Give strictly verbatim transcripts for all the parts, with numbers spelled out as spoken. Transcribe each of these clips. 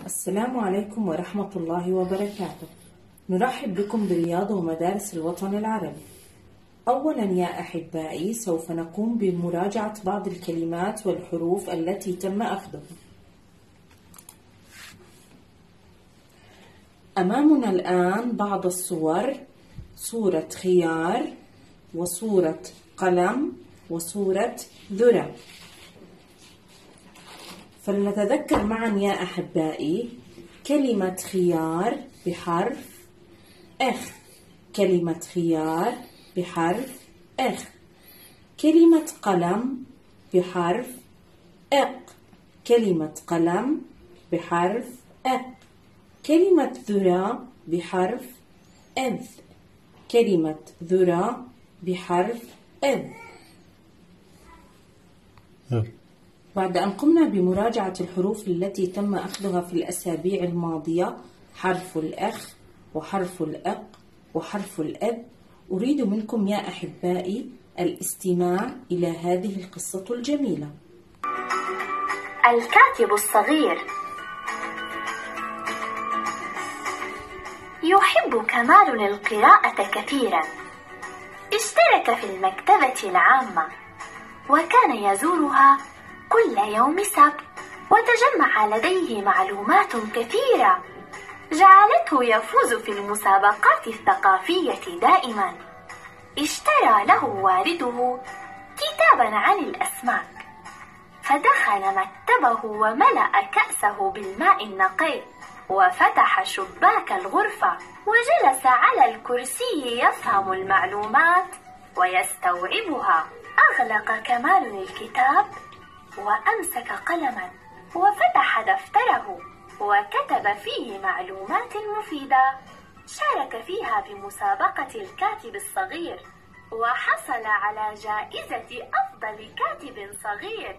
السلام عليكم ورحمة الله وبركاته. نرحب بكم برياض ومدارس الوطن العربي. أولا يا أحبائي سوف نقوم بمراجعة بعض الكلمات والحروف التي تم أخذها. أمامنا الآن بعض الصور، صورة خيار وصورة قلم وصورة ذرة. فلنتذكر معا يا أحبائي كلمة خيار بحرف أخ، كلمة خيار بحرف أخ، كلمة قلم بحرف أق، كلمة قلم بحرف أق، كلمة ذرة بحرف أذ، كلمة ذرة بحرف أذ. بعد أن قمنا بمراجعة الحروف التي تم أخذها في الأسابيع الماضية، حرف الأخ وحرف الأق وحرف الأب، أريد منكم يا أحبائي الاستماع إلى هذه القصة الجميلة. الكاتب الصغير. يحب كمال القراءة كثيرا. اشترك في المكتبة العامة وكان يزورها كل يوم سبت، وتجمع لديه معلومات كثيرة جعلته يفوز في المسابقات الثقافية دائما. اشترى له والده كتابا عن الأسماك، فدخل مكتبه وملأ كأسه بالماء النقي وفتح شباك الغرفة وجلس على الكرسي يفهم المعلومات ويستوعبها. أغلق كمال الكتاب وأمسك قلما وفتح دفتره وكتب فيه معلومات مفيدة شارك فيها بمسابقة الكاتب الصغير وحصل على جائزة أفضل كاتب صغير.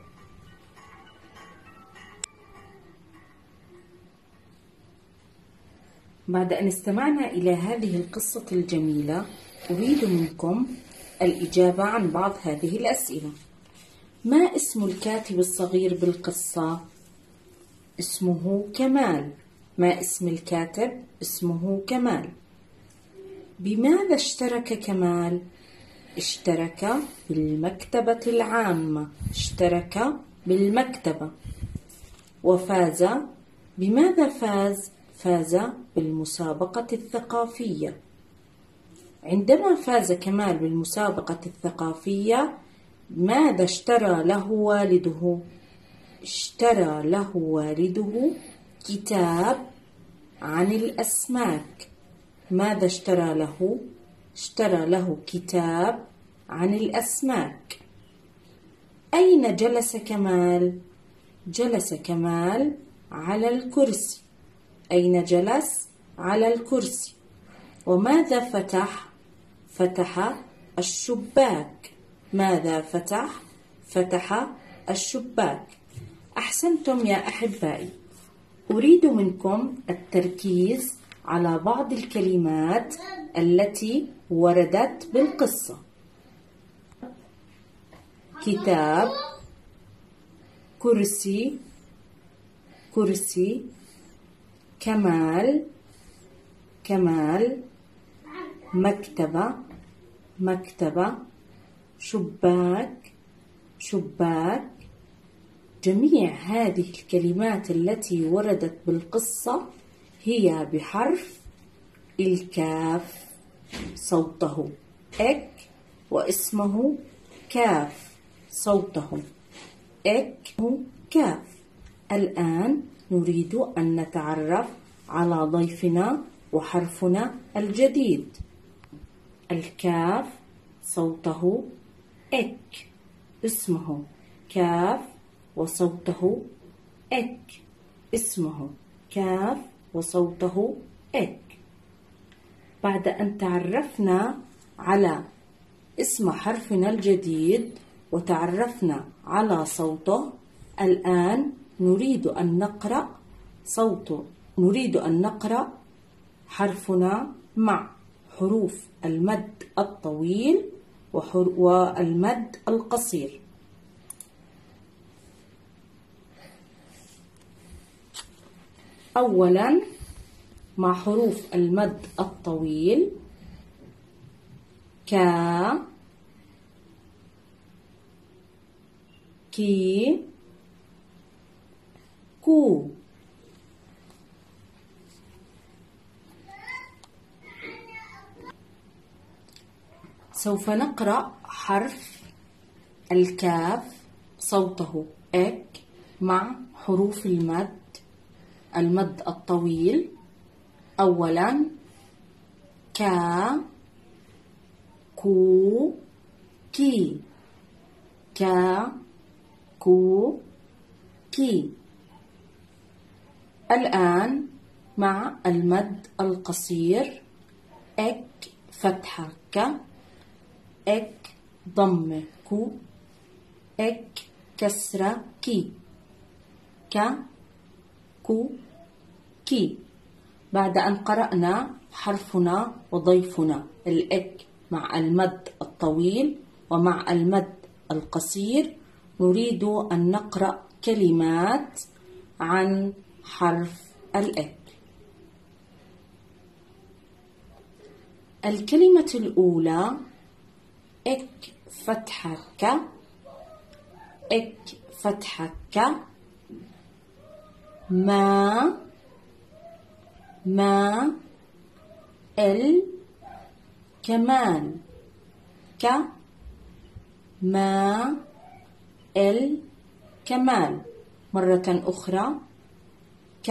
بعد أن استمعنا إلى هذه القصة الجميلة، أريد منكم الإجابة عن بعض هذه الأسئلة. ما اسم الكاتب الصغير بالقصة؟ اسمه كمال. ما اسم الكاتب؟ اسمه كمال. بماذا اشترك كمال؟ اشترك بالمكتبة العامة، اشترك بالمكتبة. وفاز. بماذا فاز؟ فاز بالمسابقة الثقافية. عندما فاز كمال بالمسابقة الثقافية، ماذا اشترى له والده؟ اشترى له والده كتاب عن الأسماك. ماذا اشترى له؟ اشترى له كتاب عن الأسماك. أين جلس كمال؟ جلس كمال على الكرسي. أين جلس؟ على الكرسي. وماذا فتح؟ فتح الشباك. ماذا فتح؟ فتح الشباك. أحسنتم يا أحبائي. أريد منكم التركيز على بعض الكلمات التي وردت بالقصة. كتاب، كرسي، كرسي، كمال، كمال، مكتبة، مكتبة، شباك، شباك. جميع هذه الكلمات التي وردت بالقصة هي بحرف الكاف، صوته إك واسمه كاف، صوته إك كاف. الآن نريد أن نتعرف على ضيفنا وحرفنا الجديد. الكاف صوته إك، اسمه كاف وصوته إك، اسمه كاف وصوته إك. بعد أن تعرفنا على اسم حرفنا الجديد وتعرفنا على صوته، الآن نريد أن نقرأ صوته، نريد أن نقرأ حرفنا مع حروف المد الطويل والمد القصير. أولا مع حروف المد الطويل كا كي كو. سوف نقرأ حرف الكاف صوته إك مع حروف المد المد الطويل. أولا كا كو كي كا كو كي. الآن مع المد القصير إك فتحة ك إك ضمة كو إك كسرة كي ك كو كي. بعد أن قرأنا حرفنا وضيفنا الإك مع المد الطويل ومع المد القصير، نريد أن نقرأ كلمات عن حرف الإك. الكلمة الأولى إك فتحة ك إك فتحة ك. ما ما ال كمان ك ما ال كمان. مرة أخرى ك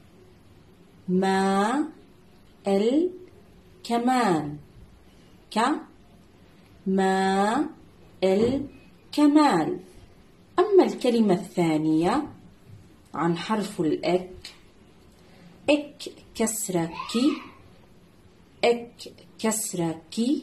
ما ال كمان ك ما ال كمال. أما الكلمة الثانية عن حرف الإك إك كسرة كي إك كسرة كي.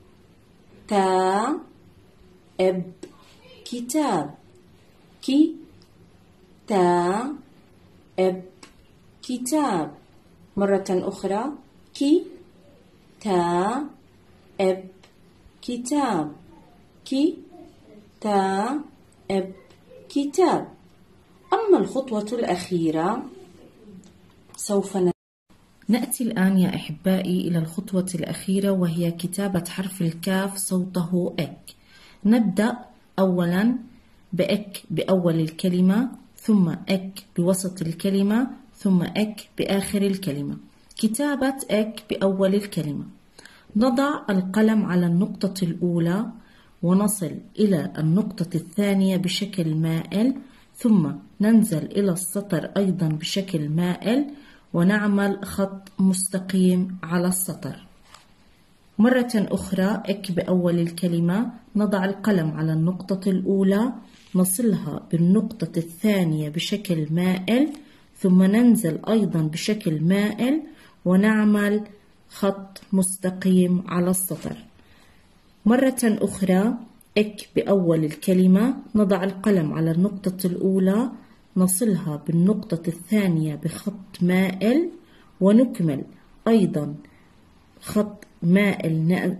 تا إب كتاب كي تا إب كتاب. مرة أخرى كي تا إب كتاب كي تا إب كتاب. أما الخطوة الأخيرة سوف نأتي الآن يا أحبائي إلى الخطوة الأخيرة، وهي كتابة حرف الكاف صوته إك. نبدأ أولا بإك بأول الكلمة، ثم إك بوسط الكلمة، ثم إك بآخر الكلمة. كتابة إك بأول الكلمة: نضع القلم على النقطة الأولى ونصل إلى النقطة الثانية بشكل مائل، ثم ننزل إلى السطر أيضا بشكل مائل ونعمل خط مستقيم على السطر. مرة أخرى إك بأول الكلمة: نضع القلم على النقطة الأولى، نصلها بالنقطة الثانية بشكل مائل، ثم ننزل أيضا بشكل مائل ونعمل خط مستقيم على السطر. مرة أخرى إك بأول الكلمة: نضع القلم على النقطة الأولى، نصلها بالنقطة الثانية بخط مائل، ونكمل أيضا خط مائل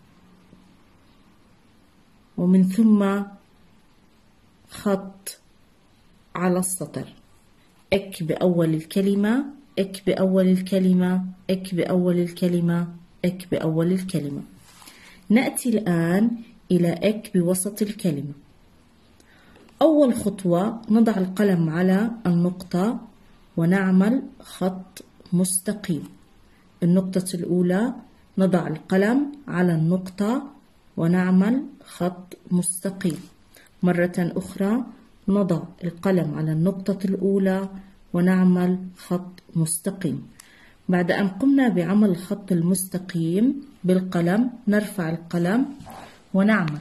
ومن ثم خط على السطر. إك بأول الكلمة إك بأول الكلمة إك بأول الكلمة إك بأول الكلمة. نأتي الآن إلى إك بوسط الكلمة. أول خطوة نضع القلم على النقطة ونعمل خط مستقيم. النقطة الأولى نضع القلم على النقطة ونعمل خط مستقيم. مرة أخرى نضع القلم على النقطة الأولى ونعمل خط مستقيم. بعد أن قمنا بعمل الخط المستقيم بالقلم، نرفع القلم ونعمل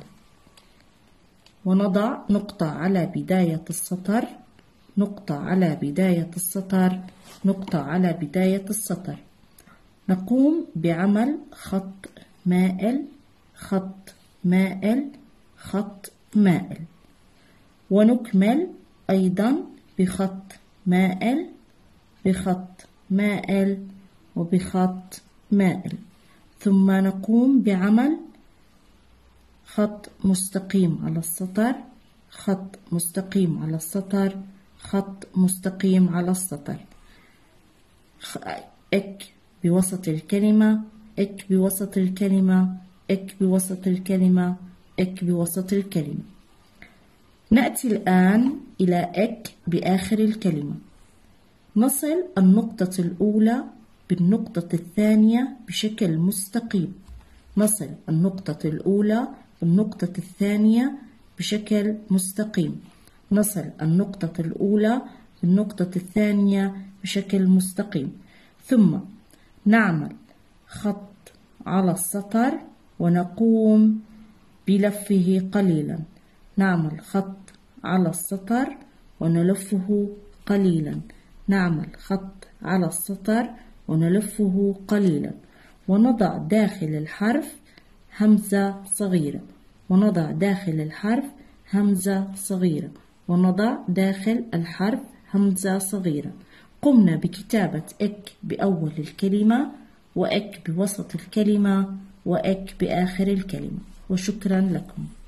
ونضع نقطة على بداية السطر، نقطة على بداية السطر، نقطة على بداية السطر. نقوم بعمل خط مائل، خط مائل، خط مائل، ونكمل أيضا بخط مائل، بخط مائل، وبخط مائل، ثم نقوم بعمل خط مستقيم على السطر، خط مستقيم على السطر، خط مستقيم على السطر. إك بوسط الكلمة، إك بوسط الكلمة، إك بوسط الكلمة، إك بوسط الكلمة. نأتي الآن إلى إك بآخر الكلمة. نصل النقطة الأولى بالنقطة الثانية بشكل مستقيم. نصل النقطة الأولى بالنقطة الثانية بشكل مستقيم. نصل النقطة الأولى بالنقطة الثانية بشكل مستقيم. ثم نعمل خط على السطر ونقوم بلفه قليلا. نعمل خط على السطر ونلفه قليلا. نعمل خط على السطر ونلفه قليلا، ونضع داخل الحرف همزة صغيرة، ونضع داخل الحرف همزة صغيرة، ونضع داخل الحرف همزة صغيرة. قمنا بكتابة إك بأول الكلمة، وإك بوسط الكلمة، وإك بآخر الكلمة. وشكرا لكم.